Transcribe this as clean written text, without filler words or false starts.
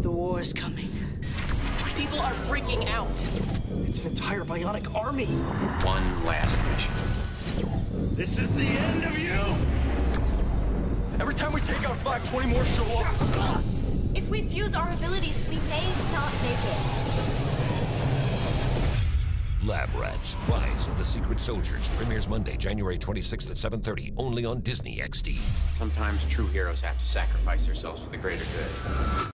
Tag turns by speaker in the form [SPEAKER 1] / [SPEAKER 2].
[SPEAKER 1] The war is coming.
[SPEAKER 2] People are freaking out.
[SPEAKER 1] It's an entire bionic army.
[SPEAKER 3] One last mission.
[SPEAKER 4] This is the end of you! Every time we take out 5, 20 more show up.
[SPEAKER 5] If we fuse our abilities, we may not make it.
[SPEAKER 6] Lab Rats, Rise of the Secret Soldiers premieres Monday, January 26th at 7:30, only on Disney XD.
[SPEAKER 3] Sometimes true heroes have to sacrifice themselves for the greater good.